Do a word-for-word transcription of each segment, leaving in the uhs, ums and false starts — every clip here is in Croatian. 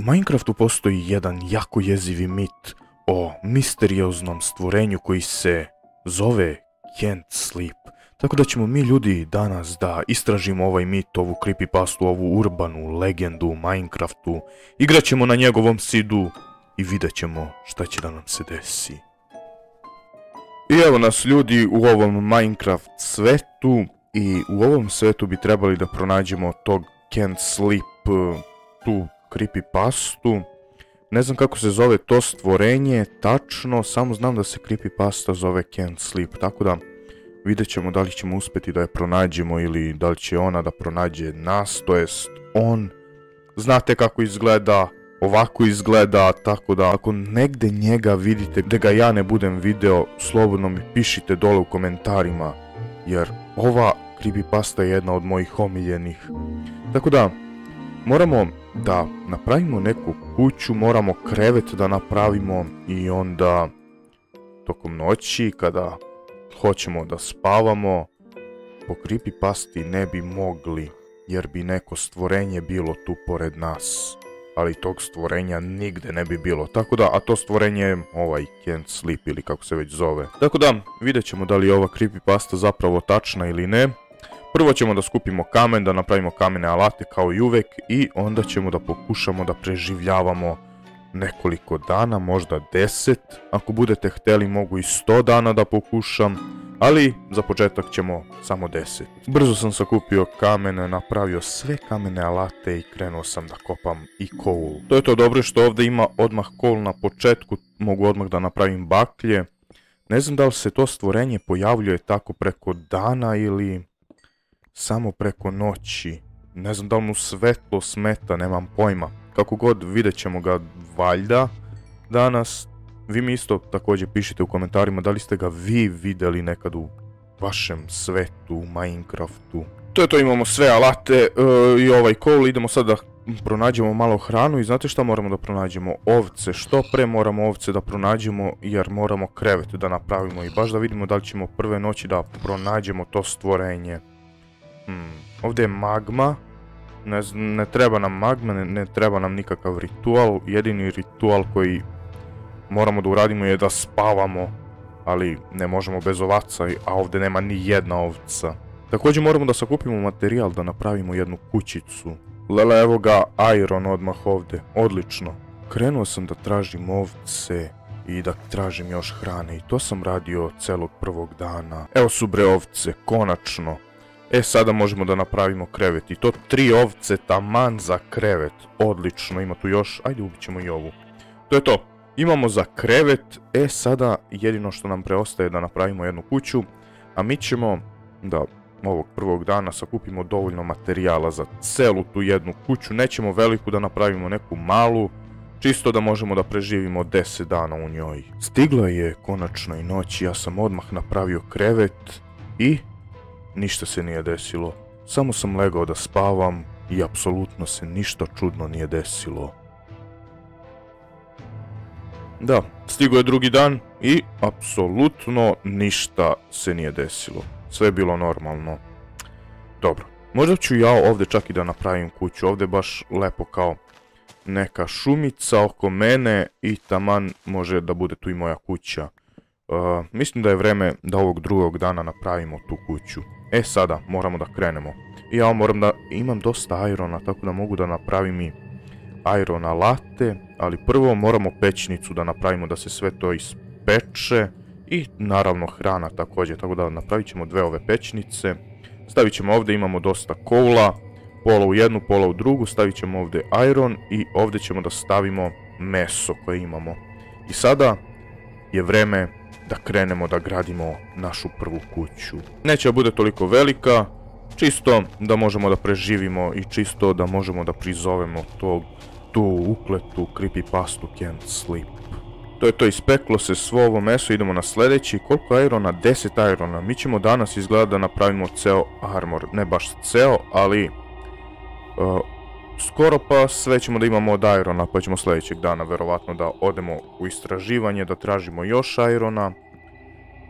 Minecraftu postoji jedan jako jezivi mit o misterioznom stvorenju koji se zove Can't Sleep. Tako da ćemo mi ljudi danas da istražimo ovaj mit, ovu creepypastu, ovu urbanu legendu u Minecraftu. Igrat ćemo na njegovom sidu i vidjet ćemo šta će da nam se desi. I evo nas ljudi u ovom Minecraft svetu i u ovom svetu bi trebali da pronađemo tog Can't Sleep, tu creepypastu. Ne znam kako se zove to stvorenje tačno, samo znam da se creepypasta zove Can't Sleep, tako da vidjet ćemo da li ćemo uspjeti da je pronađemo ili da li će ona da pronađe nas, to jest on. Znate kako izgleda, ovako izgleda, tako da ako negdje njega vidite gdje ga ja ne budem video, slobodno mi pišite dole u komentarima, jer ova creepypasta je jedna od mojih omiljenih. Tako da moramo da napravimo neku kuću, moramo krevet da napravimo i onda tokom noći kada hoćemo da spavamo po creepypasti ne bi mogli, jer bi neko stvorenje bilo tu pored nas, ali tog stvorenja nigde ne bi bilo, tako da, a to stvorenje je ovaj Can't Sleep ili kako se već zove. Tako da vidjet ćemo da li je ova creepypasta zapravo tačna ili ne. Prvo ćemo da skupimo kamen, da napravimo kamene alate kao i uvek i onda ćemo da pokušamo da preživljavamo nekoliko dana, možda deset. Ako budete hteli mogu i sto dana da pokušam, ali za početak ćemo samo deset. Brzo sam sakupio kamene, napravio sve kamene alate i krenuo sam da kopam i coal. To je to dobro što ovdje ima odmah coal na početku, mogu odmah da napravim baklje. Ne znam da li se to stvorenje pojavljuje tako preko dana ili samo preko noći. Ne znam da li mu svetlo smeta, nemam pojma. Kako god, vidjet ćemo ga valjda danas. Vi mi isto također pišite u komentarima da li ste ga vi vidjeli nekad u vašem svetu, u Minecraftu. To je to, imamo sve alate uh, i ovaj coal. Idemo sad da pronađemo malo hranu i znate šta moramo da pronađemo? Ovce. Što pre moramo ovce da pronađemo jer moramo krevet da napravimo i baš da vidimo da li ćemo prve noći da pronađemo to stvorenje. Hmm, ovdje je magma. Ne, ne treba nam magma, ne, ne treba nam nikakav ritual. Jedini ritual koji moramo da uradimo je da spavamo, ali ne možemo bez ovaca, a ovdje nema ni jedna ovca. Također moramo da sakupimo materijal da napravimo jednu kućicu. Lele, evo ga iron odmah ovdje, odlično. Krenuo sam da tražim ovce i da tražim još hrane i to sam radio celog prvog dana. Evo su bre ovce, konačno. E, sada možemo da napravimo krevet i to tri ovce taman za krevet. Odlično, ima tu još, ajde ubit ćemo i ovu. To je to, imamo za krevet, e sada jedino što nam preostaje da napravimo jednu kuću, a mi ćemo da ovog prvog dana sakupimo dovoljno materijala za celu tu jednu kuću, nećemo veliku da napravimo neku malu, čisto da možemo da preživimo deset dana u njoj. Stigla je konačno i noć, ja sam odmah napravio krevet i ništa se nije desilo. Samo sam legao da spavam i apsolutno se ništa čudno nije desilo. Da, stigo je drugi dan i apsolutno ništa se nije desilo. Sve je bilo normalno. Dobro, možda ću ja ovdje čak i da napravim kuću. Ovdje je baš lepo kao neka šumica oko mene i taman može da bude tu i moja kuća. Uh, mislim da je vreme da ovog drugog dana napravimo tu kuću. E sada, moramo da krenemo. I ja moram da imam dosta irona, tako da mogu da napravim i iron alate, ali prvo moramo pećnicu da napravimo da se sve to ispeče i naravno hrana također, tako da napravit ćemo dve ove pećnice. Stavit ćemo ovdje, imamo dosta coala, pola u jednu, pola u drugu, stavit ćemo ovdje iron i ovdje ćemo da stavimo meso koje imamo. I sada je vreme da krenemo da gradimo našu prvu kuću. Neće da bude toliko velika, čisto da možemo da preživimo i čisto da možemo da prizovemo tog, tu ukletu creepypastu Can't Sleep. To je to, ispeklo se svo ovo meso, idemo na sljedeći. Koliko irona? deset irona. Mi ćemo danas izgleda da napravimo ceo armor, ne baš ceo, ali uh, skoro pa sve ćemo da imamo od irona, pa ćemo sljedećeg dana verovatno da odemo u istraživanje, da tražimo još irona.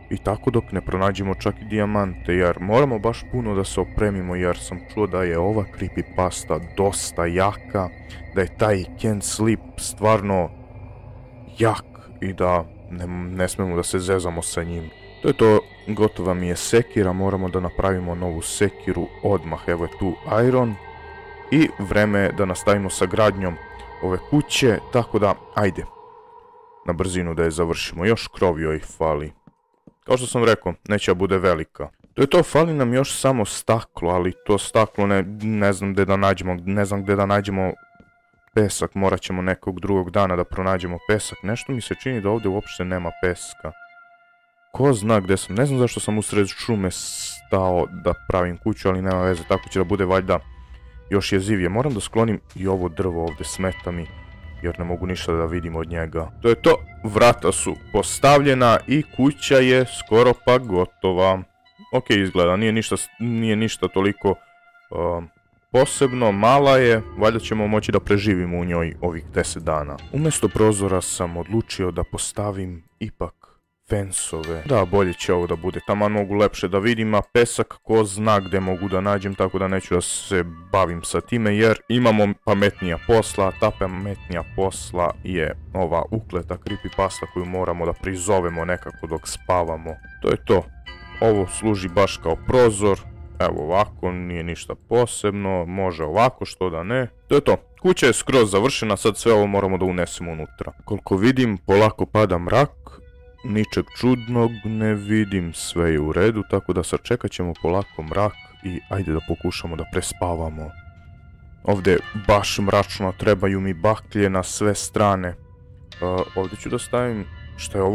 I tako dok ne pronađemo čak i dijamante, jer moramo baš puno da se opremimo, jer sam čuo da je ova creepypasta dosta jaka, da je taj Can't Sleep stvarno jak i da ne, ne smemo da se zezamo sa njim. To je to, gotova mi je sekira, moramo da napravimo novu sekiru odmah, evo je tu iron. I vreme je da nastavimo sa gradnjom ove kuće, tako da, ajde, na brzinu da je završimo, još krov joj fali. Kao što sam rekao, neće bude velika. To je to, fali nam još samo staklo, ali to staklo ne, ne znam gdje da nađemo, ne znam gdje da nađemo pesak, morat ćemo nekog drugog dana da pronađemo pesak. Nešto mi se čini da ovdje uopšte nema peska. Ko zna gdje sam, ne znam zašto sam usred šume stao da pravim kuću, ali nema veze, tako će da bude valjda još jezivije. Moram da sklonim i ovo drvo ovdje, smeta mi, jer ne mogu ništa da vidim od njega. To je to, vrata su postavljena i kuća je skoro pa gotova. Ok, izgleda, nije ništa, nije ništa toliko uh, posebno, mala je, valjda ćemo moći da preživimo u njoj ovih deset dana. Umjesto prozora sam odlučio da postavim ipak fensove. Da, bolje će ovo da bude, taman mogu lepše da vidim, a pesak ko zna gdje mogu da nađem, tako da neću da se bavim sa time, jer imamo pametnija posla, a ta pametnija posla je ova ukleta creepypasta koju moramo da prizovemo nekako dok spavamo. To je to, ovo služi baš kao prozor, evo ovako, nije ništa posebno, može ovako, što da ne. To je to, kuća je skroz završena, sad sve ovo moramo da unesemo unutra. Koliko vidim, polako pada mrak. Ničeg čudnog ne vidim, sve je u redu, tako da sačekat ćemo polako mrak i ajde da pokušamo da prespavamo. Ovdje je baš mračno, trebaju mi baklje na sve strane. Uh, ovdje ću da stavim, šta je ovo?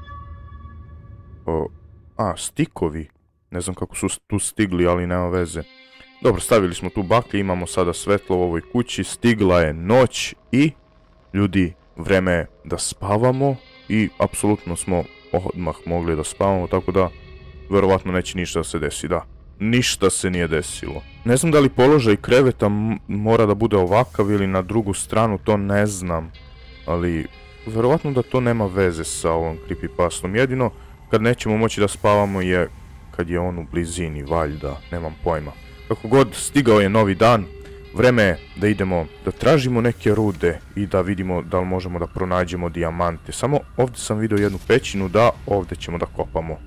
Uh, a, stikovi. Ne znam kako su tu stigli, ali nema veze. Dobro, stavili smo tu baklje, imamo sada svetlo u ovoj kući, stigla je noć i, ljudi, vreme je da spavamo. I apsolutno smo odmah mogli da spavamo, tako da verovatno neće ništa da se desi, da. Ništa se nije desilo. Ne znam da li položaj kreveta mora da bude ovakav ili na drugu stranu, to ne znam. Ali verovatno da to nema veze sa ovom creepypastom. Jedino kad nećemo moći da spavamo je kad je on u blizini, valjda, nemam pojma. Kako god, stigao je novi dan. Vreme je da idemo da tražimo neke rude i da vidimo da li možemo da pronađemo dijamante. Samo ovdje sam vidio jednu pećinu, da, ovdje ćemo da kopamo.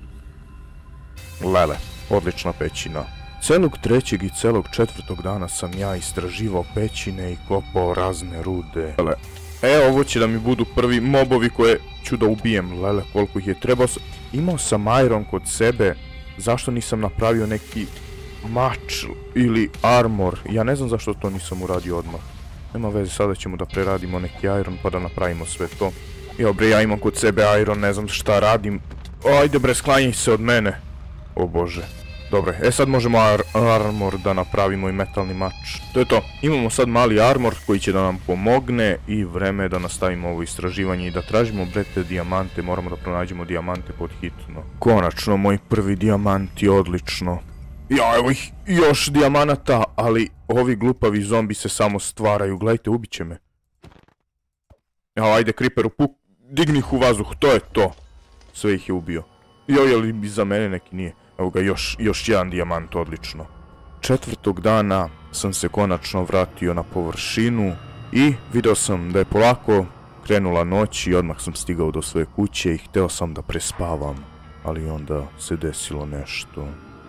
Lele, odlična pećina. Celog trećeg i celog četvrtog dana sam ja istraživao pećine i kopao razne rude. Lele, e, ovo će da mi budu prvi mobovi koje ću da ubijem. Lele, koliko ih je trebao sam. Imao sam iron kod sebe, zašto nisam napravio neki mač ili armor, ja ne znam zašto to nisam uradio odmah. Nema veze, sada ćemo da preradimo neki iron pa da napravimo sve to. Jo bre, ja imam kod sebe iron, ne znam šta radim. Ajde bre, sklanjaj se od mene. O bože. Dobre, e sad možemo ar armor da napravimo i metalni mač. To je to, imamo sad mali armor koji će da nam pomogne i vreme je da nastavimo ovo istraživanje i da tražimo bre te dijamante, moramo da pronađemo dijamante pod hitno. Konačno, moj prvi dijamant je odlično. Ja, evo ih, još dijamanata, ali ovi glupavi zombi se samo stvaraju, gledajte, ubit će me. Ja, ajde, Creeperu, puk, digni ih u vazduh, to je to. Sve ih je ubio. Joj, ali bi za mene neki nije. Evo ga, još, još jedan dijamant, odlično. Četvrtog dana sam se konačno vratio na površinu i video sam da je polako krenula noć i odmah sam stigao do svoje kuće i hteo sam da prespavam. Ali onda se desilo nešto.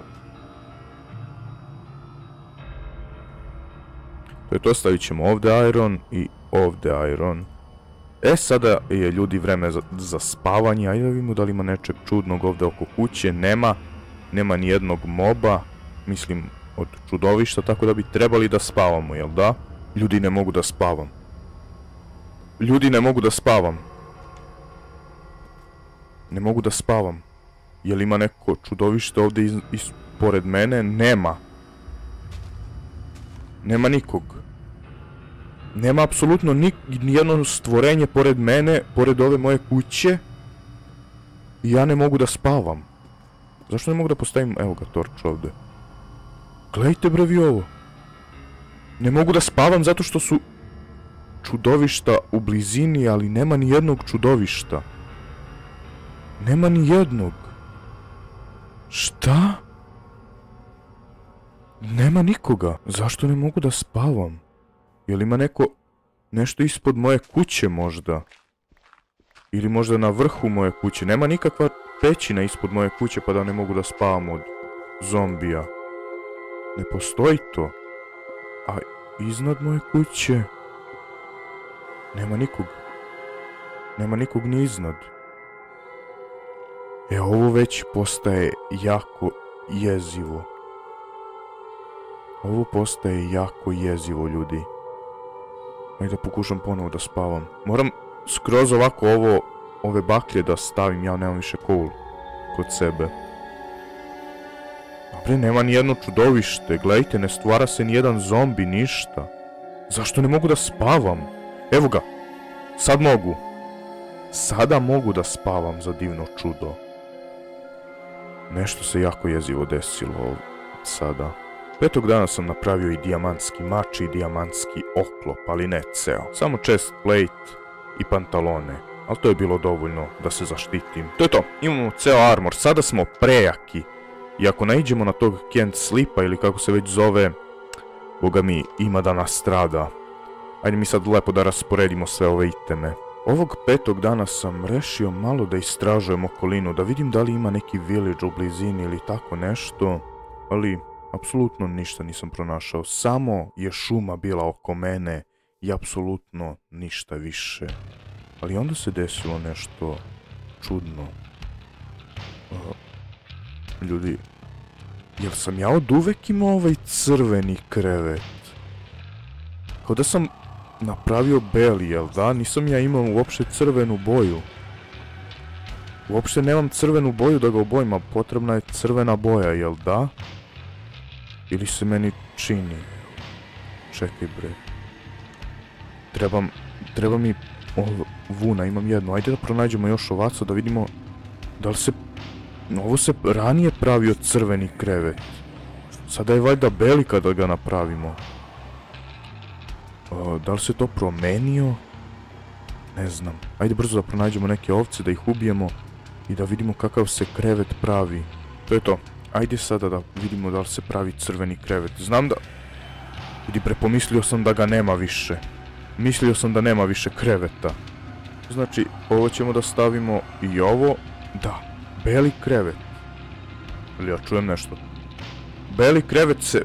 To je to, stavit ćemo ovdje iron i ovdje iron. E, sada je, ljudi, vreme za, za spavanje. Ajde da vidimo da li ima nečeg čudnog ovdje oko kuće. Nema. Nema ni jednog moba. Mislim, od čudovišta, tako da bi trebali da spavamo, jel da? Ljudi, ne mogu da spavam. Ljudi, ne mogu da spavam. Ne mogu da spavam. Jel ima neko čudovište ovdje iz, iz, pored mene? Nema. Nema nikog. Nema apsolutno ni, nijedno stvorenje pored mene, pored ove moje kuće. I ja ne mogu da spavam. Zašto ne mogu da postavim, evo ga, torč ovdje. Gledajte bre vi ovo. Ne mogu da spavam zato što su čudovišta u blizini, ali nema ni jednog čudovišta. Nema ni jednog. Šta? Nema nikoga. Zašto ne mogu da spavam? Jel ima neko... nešto ispod moje kuće možda? Ili možda na vrhu moje kuće? Nema nikakva pećina ispod moje kuće pa da ne mogu da spavam od zombija. Ne postoji to. A iznad moje kuće... nema nikog. Nema nikog ni iznad. E, ovo već postaje jako jezivo. Ovo postaje jako jezivo, ljudi. Ajde da pokušam ponovo da spavam. Moram skroz ovako ovo, ove baklje da stavim, ja nemam više coal kod sebe. Dobre, nema ni jedno čudovište, gledajte, ne stvara se ni jedan zombi, ništa. Zašto ne mogu da spavam? Evo ga, sad mogu. Sada mogu da spavam za divno čudo. Nešto se jako jezivo desilo sada. Petog dana sam napravio i dijamantski mač i dijamantski oklop, ali ne ceo. Samo chest plate i pantalone. Ali to je bilo dovoljno da se zaštitim. To je to, imamo ceo armor, sada smo prejaki. I ako naiđemo na tog Can't Sleepa ili kako se već zove, boga mi, ima da nas strada. Ajde mi sad lepo da rasporedimo sve ove iteme. Ovog petog dana sam rešio malo da istražujem okolinu, da vidim da li ima neki village u blizini ili tako nešto, ali apsolutno ništa nisam pronašao. Samo je šuma bila oko mene i apsolutno ništa više. Ali onda se desilo nešto čudno. Uh, ljudi, jel sam ja od uvek imao ovaj crveni krevet? Kao da sam napravio beli, jel da? Nisam ja imao uopšte crvenu boju. Uopšte nemam crvenu boju da ga obojim, a potrebna je crvena boja, jel da? Ili se meni čini? Čekaj bre. Trebam, treba mi vuna, imam jednu. Ajde da pronađemo još ovaca da vidimo da li se... Ovo se ranije pravio crveni krevet. Sada je valjda beli kada ga napravimo. O, da li se to promenio? Ne znam. Ajde brzo da pronađemo neke ovce, da ih ubijemo i da vidimo kakav se krevet pravi. To je to. Ajde sada da vidimo da li se pravi crveni krevet. Znam da... Vidi bre, pomislio sam da ga nema više. Mislio sam da nema više kreveta. Znači, ovo ćemo da stavimo i ovo. Da, beli krevet. Ili ja čujem nešto? Beli krevet se...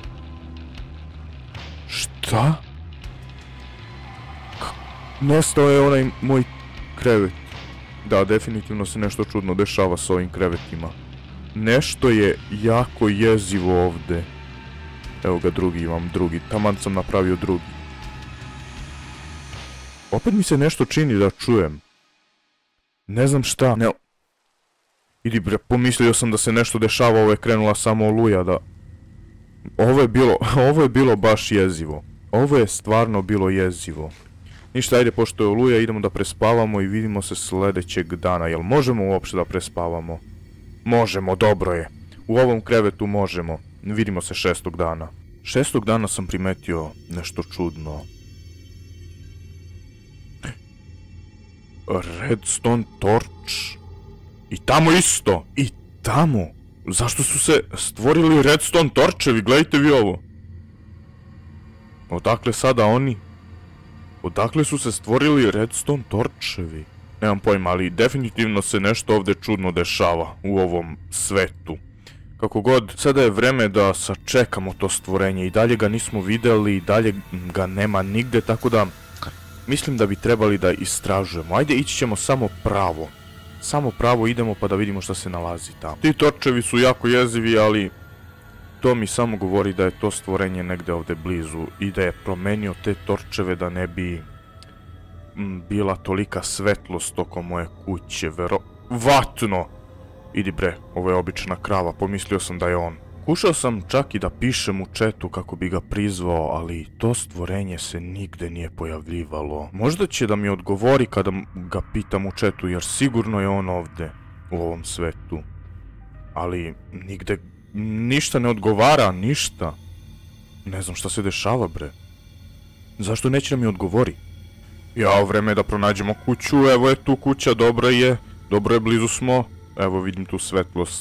Šta? Nestao je onaj moj krevet. Da, definitivno se nešto čudno dešava s ovim krevetima. Nešto je jako jezivo ovde. Evo ga drugi, imam drugi. Taman sam napravio drugi. Opet mi se nešto čini da čujem. Ne znam šta. Ne... Idi bre, pomislio sam da se nešto dešava, ovo je krenula samo oluja da... Ovo je bilo, ovo je bilo baš jezivo. Ovo je stvarno bilo jezivo. Ništa, ajde, pošto je oluja, idemo da prespavamo i vidimo se sljedećeg dana. Jel možemo uopšte da prespavamo? Možemo, dobro je. U ovom krevetu možemo. Vidimo se šestog dana. Šestog dana sam primetio nešto čudno. Redstone torch. I tamo isto. I tamo. Zašto su se stvorili redstone torčevi? Gledajte vi ovo. Odakle sada oni? Odakle su se stvorili redstone torčevi? Nemam pojma, ali definitivno se nešto ovdje čudno dešava u ovom svetu. Kako god, sada je vreme da sačekamo to stvorenje. I dalje ga nismo videli, i dalje ga nema nigde, tako da mislim da bi trebali da istražujemo. Ajde, ići ćemo samo pravo. Samo pravo idemo pa da vidimo šta se nalazi tamo. Ti torčevi su jako jezivi, ali to mi samo govori da je to stvorenje negde ovdje blizu i da je promenio te torčeve da ne bi m, bila tolika svetlost oko moje kuće. Verovatno. Idi bre, ovo je obična krava, pomislio sam da je on. Kušao sam čak i da pišem u chatu kako bi ga prizvao, ali to stvorenje se nigde nije pojavljivalo. Možda će da mi odgovori kada ga pitam u chatu, jer sigurno je on ovdje, u ovom svetu. Ali nigde, ništa ne odgovara, ništa. Ne znam šta se dešava, bre. Zašto neće da mi odgovori? Jao, vreme je da pronađemo kuću, evo je tu kuća, dobra je, dobro je, blizu smo. Evo vidim tu svetlost.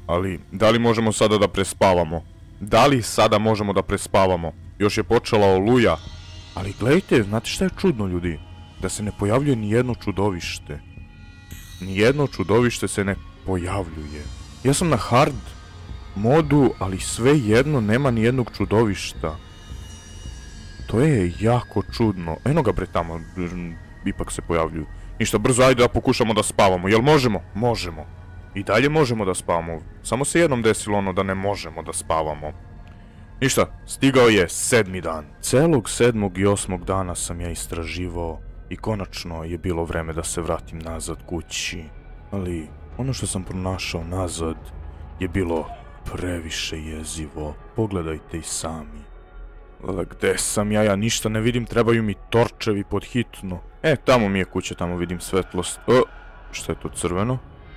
Ali, da li možemo sada da prespavamo? Da li sada možemo da prespavamo? Još je počela oluja. Ali gledajte, znate šta je čudno, ljudi? Da se ne pojavljuje ni jedno čudovište. Nijedno čudovište se ne pojavljuje. Ja sam na hard modu, ali svejedno nema ni jednog čudovišta. To je jako čudno. Eno ga bre tamo, ipak se pojavljuju. Ništa, brzo, ajde da pokušamo da spavamo. Jel možemo? Možemo. I dalje možemo da spavamo. Samo se jednom desilo ono da ne možemo da spavamo. Ništa, stigao je sedmi dan. Celog sedmog i osmog dana sam ja istraživao i konačno je bilo vreme da se vratim nazad kući. Ali ono što sam pronašao nazad je bilo previše jezivo. Pogledajte i sami. Gde sam ja? Ja ništa ne vidim, trebaju mi torčevi pod hitno. E, tamo mi je kuća, tamo vidim svetlost. O, šta je to crveno?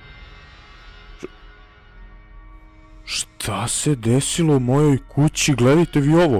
Šta se desilo u mojoj kući? Gledajte vi ovo.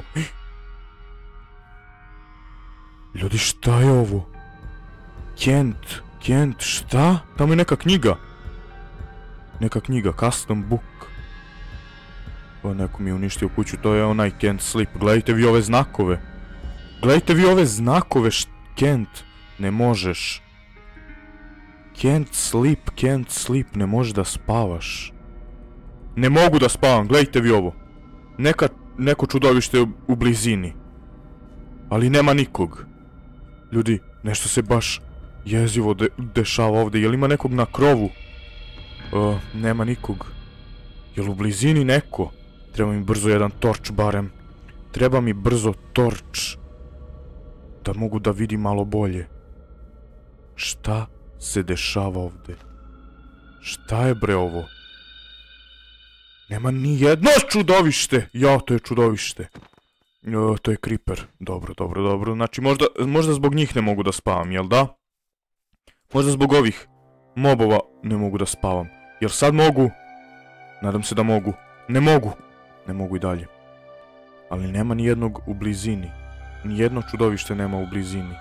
Ljudi, šta je ovo? Kent, Kent, šta? Tamo je neka knjiga. Neka knjiga, custom book. O, neko mi je uništio kuću, to je onaj Can't Sleep. Gledajte vi ove znakove. Gledajte vi ove znakove, Kent, ne možeš. Can't sleep, can't sleep, ne možeš da spavaš. Ne mogu da spavam, gledajte vi ovo. Neka, neko čudovište je u blizini. Ali nema nikog. Ljudi, nešto se baš jezivo de dešava ovdje. Jel ima nekog na krovu? Uh, nema nikog. Jel u blizini neko? Treba mi brzo jedan torč barem. Treba mi brzo torč. Da mogu da vidim malo bolje. Šta se dešava ovdje? Šta je bre ovo? Nema ni jedno čudovište! Ja, to je čudovište. O, to je creeper. Dobro, dobro, dobro. Znači, možda, možda zbog njih ne mogu da spavam, jel da? Možda zbog ovih mobova ne mogu da spavam. Jel sad mogu? Nadam se da mogu. Ne mogu. Ne mogu i dalje. Ali nema ni jednog u blizini. Ni jedno čudovište nema u blizini.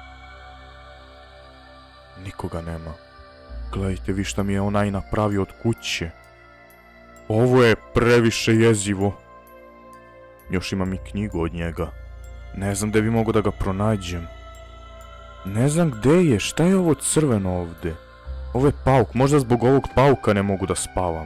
Nikoga nema. Gledajte vi šta mi je onaj napravio od kuće. Ovo je previše jezivo. Još imam i knjigu od njega. Ne znam gdje bi mogo da ga pronađem. Ne znam gdje je. Šta je ovo crveno ovdje? Ovo je pauk. Možda zbog ovog pauka ne mogu da spavam.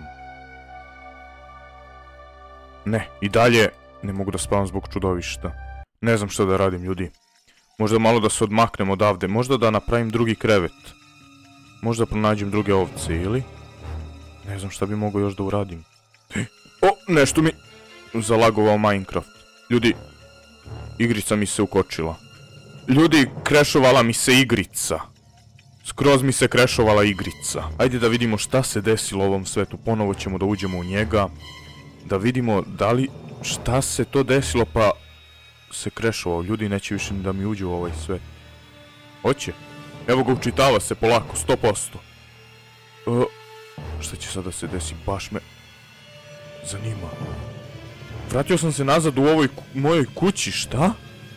Ne, i dalje ne mogu da spavam zbog čudovišta. Ne znam što da radim, ljudi. Možda malo da se odmaknem odavde. Možda da napravim drugi krevet. Možda pronađem druge ovce, ili? Ne znam šta bi mogao još da uradim. O, nešto mi zalagovao Minecraft. Ljudi, igrica mi se ukočila. Ljudi, krešovala mi se igrica. Skroz mi se krešovala igrica. Ajde da vidimo šta se desilo u ovom svetu. Ponovo ćemo da uđemo u njega. Da vidimo da li, šta se to desilo pa se krešovao. Ljudi, neće više ni da mi uđe u ovaj svet. Hoće. Evo ga, učitava se polako, sto posto. Uh, šta će sada se desi? Baš me zanima. Vratio sam se nazad u ovoj mojoj kući, šta?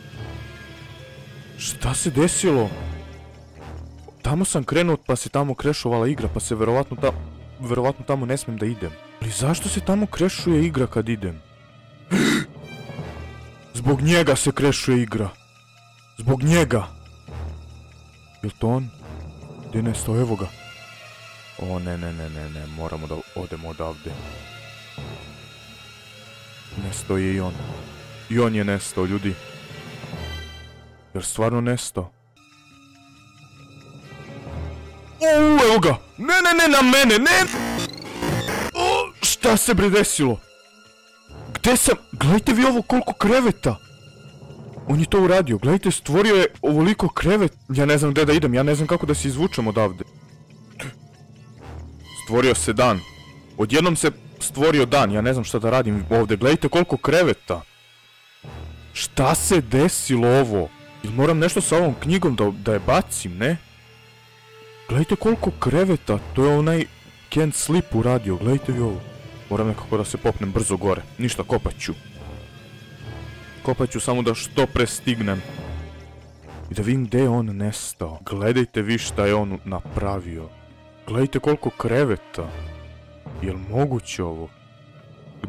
Šta se desilo? Tamo sam krenuo pa se tamo krešovala igra, pa se verovatno tamo, verovatno tamo ne smijem da idem. Ali zašto se tamo krešuje igra kad idem? Zbog njega se krešuje igra. Zbog njega. Jel to on? Gdje nestao? Evo ga. O ne, ne, ne, ne, ne, moramo da odemo odavde. Nestao je i on. I on je nestao, ljudi. Jer stvarno nestao. O, evo ga! Ne, ne, ne, na mene, ne! O, šta se bre desilo? Gde sam? Gledajte vi ovo koliko kreveta! On je to uradio, gledajte, stvorio je ovoliko krevet. Ja ne znam gdje da idem, ja ne znam kako da se izvučem odavde. Stvorio se dan. Odjednom se stvorio dan, ja ne znam šta da radim ovdje. Gledajte koliko kreveta. Šta se desilo ovo? Ili moram nešto sa ovom knjigom da, da je bacim, ne? Gledajte koliko kreveta, to je onaj Can't Sleep uradio, gledajte vi ovo. Moram nekako da se popnem brzo gore, ništa, kopat ću. Kopat ću samo da što pre stignem. I da vidim gdje je on nestao. Gledajte vi šta je on napravio. Gledajte koliko kreveta. Jel moguće ovo?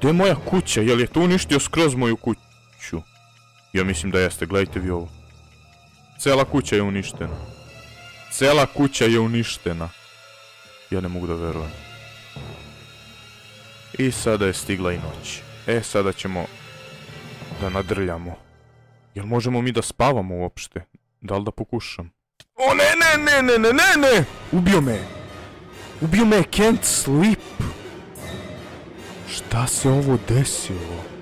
Gdje je moja kuća? Jel je to uništio skroz moju kuću? Ja mislim da jeste, gledajte vi ovo. Cela kuća je uništena. Cela kuća je uništena. Ja ne mogu da verujem. I sada je stigla i noć. E, sada ćemo da nadrljamo. Jel možemo mi da spavamo uopšte? Da li da pokušam? O ne, ne, ne, ne, ne, ne, ne! Ubio me! Ubio me, can't sleep! Šta se ovo desilo?